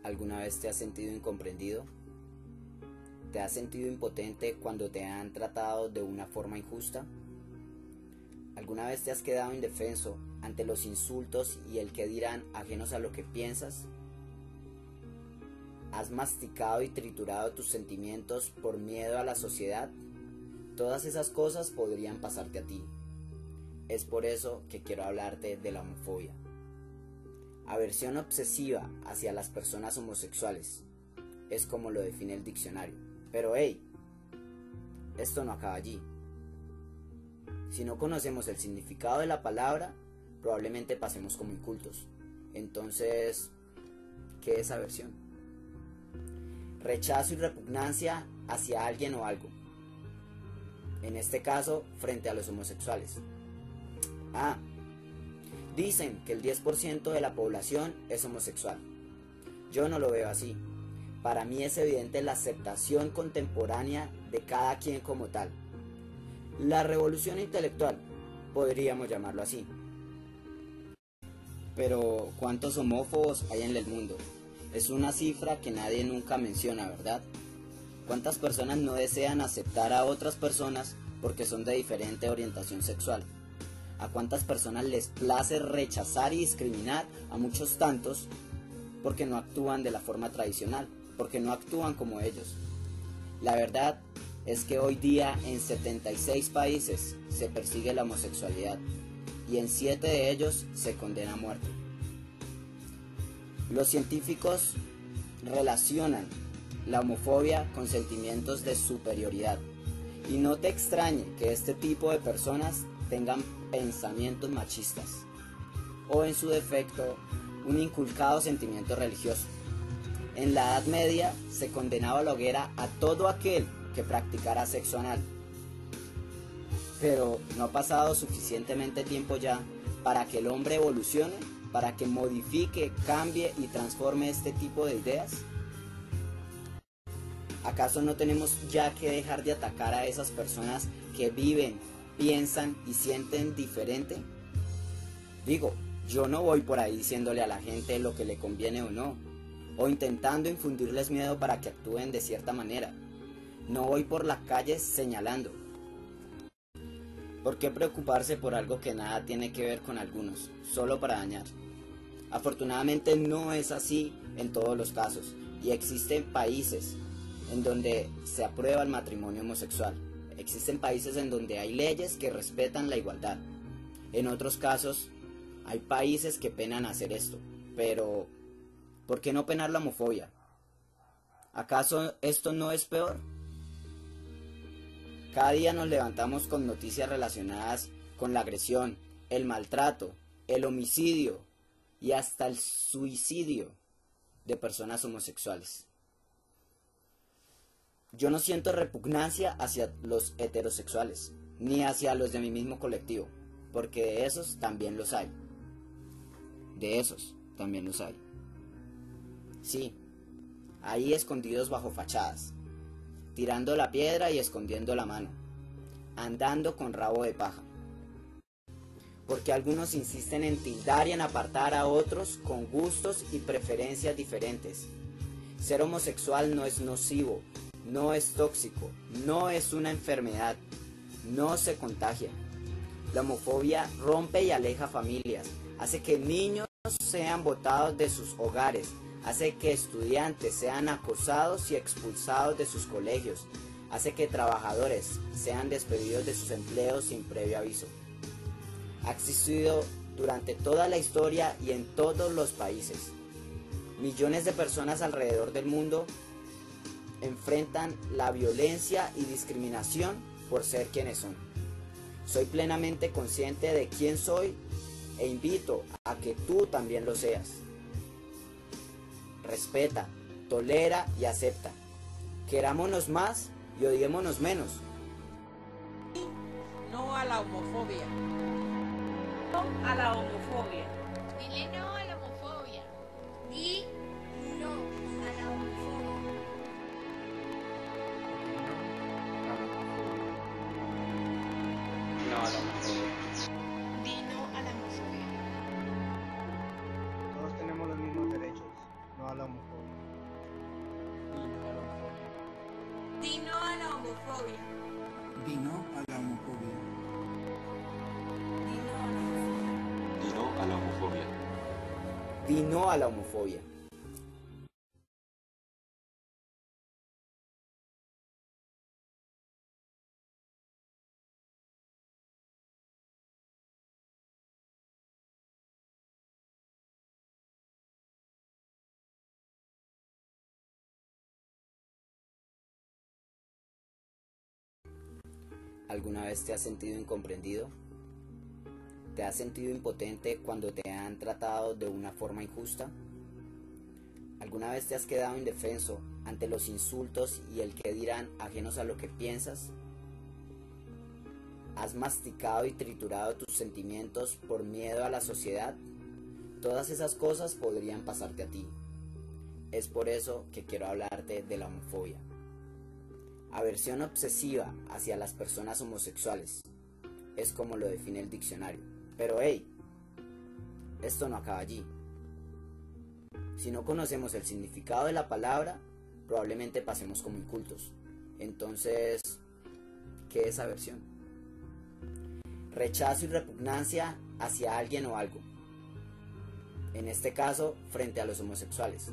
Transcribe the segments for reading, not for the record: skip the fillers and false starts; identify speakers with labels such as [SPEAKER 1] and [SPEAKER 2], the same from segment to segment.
[SPEAKER 1] ¿Alguna vez te has sentido incomprendido? ¿Te has sentido impotente cuando te han tratado de una forma injusta? ¿Alguna vez te has quedado indefenso ante los insultos y el que dirán ajenos a lo que piensas? ¿Has masticado y triturado tus sentimientos por miedo a la sociedad? Todas esas cosas podrían pasarte a ti. Es por eso que quiero hablarte de la homofobia. Aversión obsesiva hacia las personas homosexuales, es como lo define el diccionario. Pero hey, esto no acaba allí. Si no conocemos el significado de la palabra, probablemente pasemos como incultos. Entonces, ¿qué es aversión? Rechazo y repugnancia hacia alguien o algo. En este caso, frente a los homosexuales. Dicen que el 10% de la población es homosexual. Yo no lo veo así. Para mí es evidente la aceptación contemporánea de cada quien como tal. La revolución intelectual, podríamos llamarlo así. Pero, ¿cuántos homófobos hay en el mundo? Es una cifra que nadie nunca menciona, ¿verdad? ¿Cuántas personas no desean aceptar a otras personas porque son de diferente orientación sexual? ¿A cuántas personas les place rechazar y discriminar a muchos tantos porque no actúan de la forma tradicional, porque no actúan como ellos? La verdad es que hoy día en 76 países se persigue la homosexualidad y en 7 de ellos se condena a muerte. Los científicos relacionan la homofobia con sentimientos de superioridad y no te extrañe que este tipo de personas tengan pensamientos machistas o en su defecto un inculcado sentimiento religioso. En la Edad Media se condenaba a la hoguera a todo aquel que practicara sexo anal. Pero ¿no ha pasado suficientemente tiempo ya para que el hombre evolucione, para que modifique, cambie y transforme este tipo de ideas? ¿Acaso no tenemos ya que dejar de atacar a esas personas que viven, piensan y sienten diferente? Digo, yo no voy por ahí diciéndole a la gente lo que le conviene o no, o intentando infundirles miedo para que actúen de cierta manera. No voy por las calles señalando. ¿Por qué preocuparse por algo que nada tiene que ver con algunos, solo para dañar? Afortunadamente no es así en todos los casos, y existen países en donde se aprueba el matrimonio homosexual. Existen países en donde hay leyes que respetan la igualdad. En otros casos, hay países que penan hacer esto. Pero, ¿por qué no penar la homofobia? ¿Acaso esto no es peor? Cada día nos levantamos con noticias relacionadas con la agresión, el maltrato, el homicidio y hasta el suicidio de personas homosexuales. Yo no siento repugnancia hacia los heterosexuales, ni hacia los de mi mismo colectivo, porque de esos también los hay. De esos también los hay. Sí, ahí escondidos bajo fachadas, tirando la piedra y escondiendo la mano, andando con rabo de paja. Porque algunos insisten en tildar y en apartar a otros con gustos y preferencias diferentes. Ser homosexual no es nocivo, no es tóxico, no es una enfermedad, no se contagia. La homofobia rompe y aleja familias, hace que niños sean botados de sus hogares, hace que estudiantes sean acosados y expulsados de sus colegios, hace que trabajadores sean despedidos de sus empleos sin previo aviso. Ha existido durante toda la historia y en todos los países. Millones de personas alrededor del mundo enfrentan la violencia y discriminación por ser quienes son. Soy plenamente consciente de quién soy e invito a que tú también lo seas. Respeta, tolera y acepta. Querámonos más y odiémonos menos.
[SPEAKER 2] No a la homofobia.
[SPEAKER 3] No a la homofobia.
[SPEAKER 4] Dile no a la homofobia.
[SPEAKER 5] Di no a la homofobia.
[SPEAKER 1] No a la homofobia.
[SPEAKER 4] Di no a la homofobia.
[SPEAKER 6] Todos tenemos los mismos derechos, no a la homofobia.
[SPEAKER 4] Dino a la homofobia.
[SPEAKER 2] Dino a la homofobia.
[SPEAKER 6] Dino a la homofobia.
[SPEAKER 1] Di no a la homofobia. ¿Alguna vez te has sentido incomprendido? ¿Te has sentido impotente cuando te han tratado de una forma injusta? ¿Alguna vez te has quedado indefenso ante los insultos y el que dirán ajenos a lo que piensas? ¿Has masticado y triturado tus sentimientos por miedo a la sociedad? Todas esas cosas podrían pasarte a ti. Es por eso que quiero hablarte de la homofobia. Aversión obsesiva hacia las personas homosexuales. Es como lo define el diccionario. Pero hey, esto no acaba allí. Si no conocemos el significado de la palabra, probablemente pasemos como incultos. Entonces, ¿qué es aversión? Rechazo y repugnancia hacia alguien o algo. En este caso, frente a los homosexuales.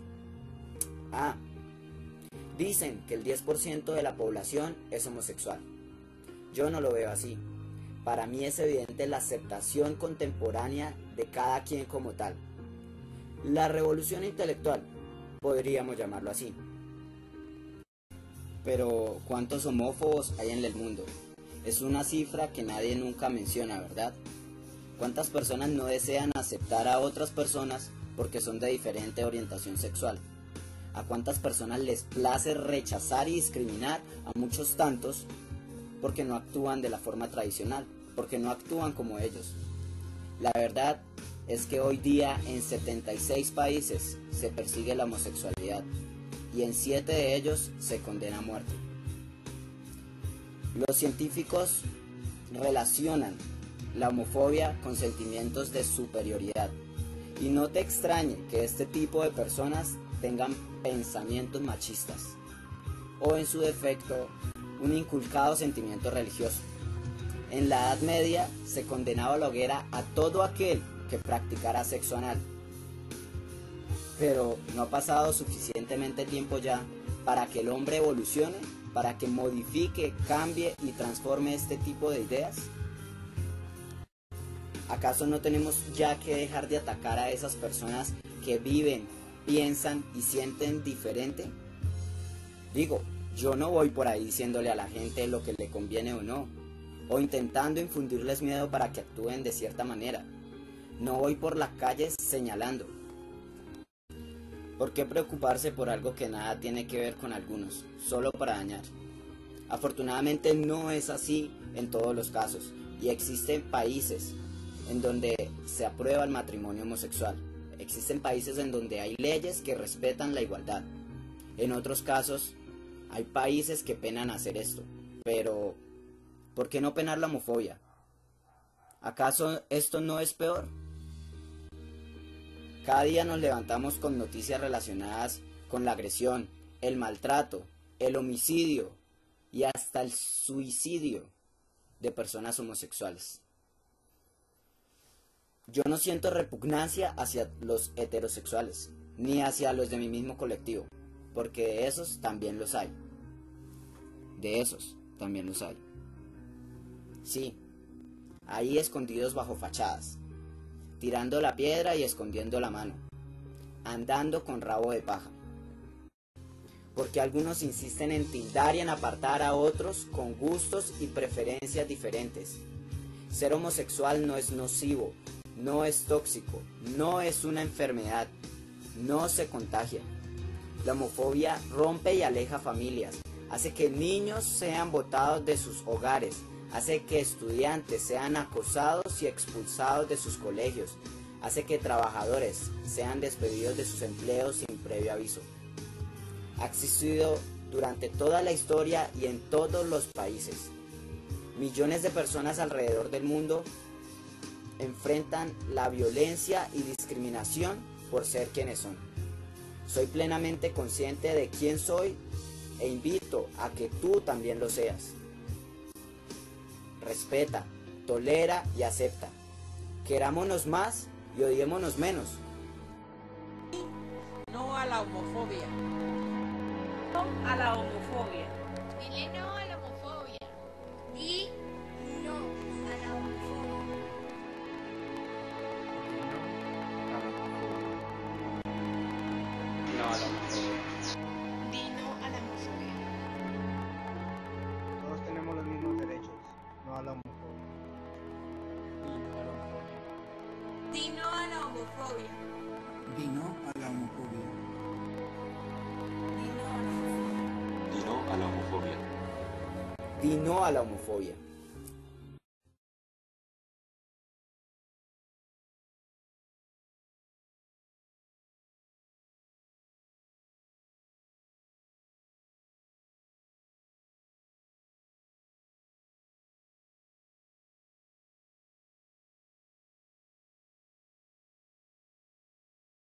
[SPEAKER 1] Dicen que el 10% de la población es homosexual. Yo no lo veo así. Para mí es evidente la aceptación contemporánea de cada quien como tal. La revolución intelectual, podríamos llamarlo así. Pero, ¿cuántos homófobos hay en el mundo? Es una cifra que nadie nunca menciona, ¿verdad? ¿Cuántas personas no desean aceptar a otras personas porque son de diferente orientación sexual? ¿A cuántas personas les place rechazar y discriminar a muchos tantos porque no actúan de la forma tradicional, porque no actúan como ellos? La verdad es que hoy día en 76 países se persigue la homosexualidad y en 7 de ellos se condena a muerte. Los científicos relacionan la homofobia con sentimientos de superioridad y no te extrañe que este tipo de personas tengan pensamientos machistas o en su defecto un inculcado sentimiento religioso. En la Edad Media se condenaba a la hoguera a todo aquel que practicara sexo anal. Pero ¿no ha pasado suficientemente tiempo ya para que el hombre evolucione, para que modifique, cambie y transforme este tipo de ideas? ¿Acaso no tenemos ya que dejar de atacar a esas personas que viven, piensan y sienten diferente? Digo, yo no voy por ahí diciéndole a la gente lo que le conviene o no, o intentando infundirles miedo para que actúen de cierta manera. No voy por las calles señalando. ¿Por qué preocuparse por algo que nada tiene que ver con algunos, solo para dañar? Afortunadamente no es así en todos los casos, y existen países en donde se aprueba el matrimonio homosexual. Existen países en donde hay leyes que respetan la igualdad. En otros casos, hay países que penan hacer esto. Pero, ¿por qué no penar la homofobia? ¿Acaso esto no es peor? Cada día nos levantamos con noticias relacionadas con la agresión, el maltrato, el homicidio y hasta el suicidio de personas homosexuales. Yo no siento repugnancia hacia los heterosexuales, ni hacia los de mi mismo colectivo, porque de esos también los hay. De esos también los hay. Sí, ahí escondidos bajo fachadas, tirando la piedra y escondiendo la mano, andando con rabo de paja. Porque algunos insisten en tildar y en apartar a otros con gustos y preferencias diferentes. Ser homosexual no es nocivo, no es tóxico, no es una enfermedad, no se contagia. La homofobia rompe y aleja familias, hace que niños sean botados de sus hogares, hace que estudiantes sean acosados y expulsados de sus colegios, hace que trabajadores sean despedidos de sus empleos sin previo aviso. Ha existido durante toda la historia y en todos los países. Millones de personas alrededor del mundo enfrentan la violencia y discriminación por ser quienes son. Soy plenamente consciente de quién soy e invito a que tú también lo seas. Respeta, tolera y acepta. Querámonos más y odiémonos menos.
[SPEAKER 3] No a la homofobia. No a la homofobia.
[SPEAKER 4] Dile no a la homofobia.
[SPEAKER 5] Di no a la homofobia.
[SPEAKER 6] No a la homofobia.
[SPEAKER 4] Di no a la homofobia.
[SPEAKER 2] Todos tenemos los mismos derechos, no a la homofobia.
[SPEAKER 3] Di no a la homofobia.
[SPEAKER 2] Di no a la homofobia.
[SPEAKER 6] Di no a la homofobia.
[SPEAKER 1] Di no a la homofobia.